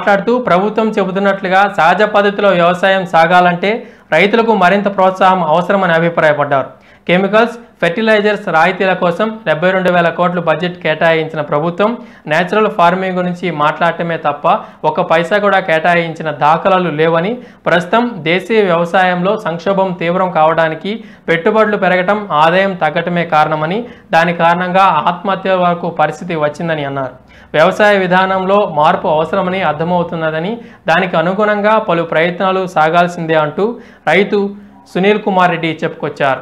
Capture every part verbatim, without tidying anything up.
మాట్లాడుతూ ప్రభుత్వం చెబుతున్నట్లుగా సహజ పద్ధతిలో వ్యవసాయం సాగాలంటే రైతులకు మరింత ప్రోత్సాహం అవసరమని అభిప్రాయపడ్డారు. కెమికల్స్, ఫెర్టిలైజర్స్ రాయితీల కోసం డెబ్బై రెండు వేల కోట్లు బడ్జెట్ కేటాయించిన ప్రభుత్వం నేచురల్ ఫార్మింగ్ గురించి మాట్లాడటమే తప్ప ఒక పైసా కూడా కేటాయించిన దాఖలాలు లేవని, ప్రస్తుతం దేశీయ వ్యవసాయంలో సంక్షోభం తీవ్రం కావడానికి పెట్టుబడులు పెరగటం, ఆదాయం తగ్గటమే కారణమని, దాని కారణంగా ఆత్మహత్యల వరకు పరిస్థితి వచ్చిందని అన్నారు. వ్యవసాయ విధానంలో మార్పు అవసరమని అర్థమవుతున్నదని, దానికి అనుగుణంగా పలు ప్రయత్నాలు సాగాల్సిందే అంటూ రైతు సునీల్ కుమార్ రెడ్డి చెప్పుకొచ్చారు.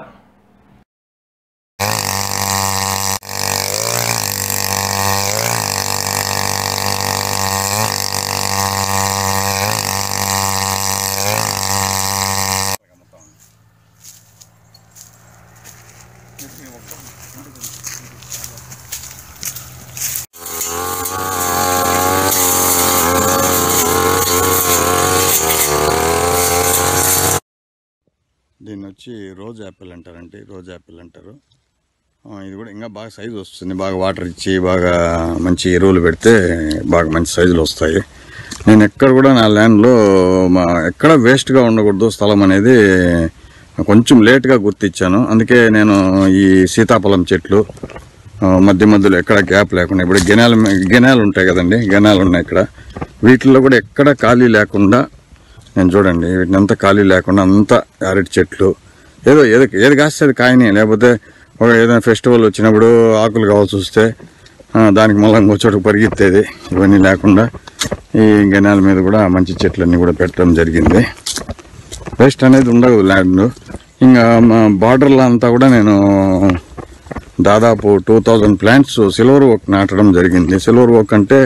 దీన్ని వచ్చి రోజ్ యాపిల్ అంటారండి, రోజ్ యాపిల్ అంటారు. ఇది కూడా ఇంకా బాగా సైజు వస్తుంది. బాగా వాటర్ ఇచ్చి బాగా మంచి ఎరువులు పెడితే బాగా మంచి సైజులు వస్తాయి. నేను ఎక్కడ కూడా నా ల్యాండ్లో మా ఎక్కడ వేస్ట్గా ఉండకూడదు స్థలం అనేది కొంచెం లేట్గా గుర్తించాను. అందుకే నేను ఈ సీతాఫలం చెట్లు మధ్య మధ్యలో ఎక్కడ గ్యాప్ లేకుండా, ఇప్పుడు గెనాలు గెనాలు ఉంటాయి కదండి, గెనాలు ఉన్నాయి ఇక్కడ, వీటిల్లో కూడా ఎక్కడ ఖాళీ లేకుండా నేను చూడండి వీటిని అంతా ఖాళీ లేకుండా అంతా అరటి చెట్లు ఏదో ఏదో ఏది కాస్తే అది కాయని, లేకపోతే ఒక ఏదైనా ఫెస్టివల్ వచ్చినప్పుడు ఆకులు కావాల్సి వస్తే దానికి మళ్ళీ ఇంకో చోటుకు పరిగెత్తేది, ఇవన్నీ లేకుండా ఈ గెనాల మీద కూడా మంచి చెట్లన్నీ కూడా పెట్టడం జరిగింది. వేస్ట్ అనేది ఉండదు ల్యాండ్. ఇంకా మా బార్డర్లో అంతా కూడా నేను దాదాపు two thousand plants silver oak నాటడం జరిగింది. సిల్వర్ ఓక్ అంటే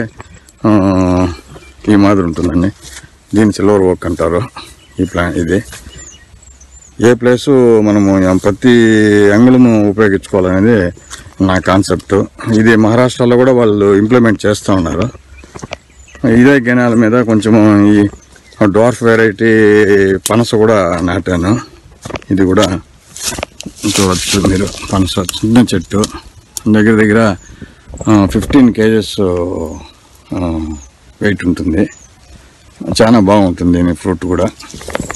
ఈ మాదిరి ఉంటుందండి, దీన్ని సిల్వర్ ఓక్ అంటారు. ఈ ప్లాంట్ ఇది ఏ ప్లేసు మనము ప్రతి అంగుళము ఉపయోగించుకోవాలనేది నా కాన్సెప్ట్. ఇది మహారాష్ట్రలో కూడా వాళ్ళు ఇంప్లిమెంట్ చేస్తూ ఉన్నారు. ఇదే గెనాల మీద కొంచెము ఈ డ్వార్ఫ్ వెరైటీ పనస కూడా నాటాను. ఇది కూడా చూడవచ్చు మీరు, పనస చిన్న చెట్టు దగ్గర దగ్గర ఫిఫ్టీన్ కేజెస్ వెయిట్ ఉంటుంది. చాలా బాగుంటుంది ఫ్రూట్ కూడా.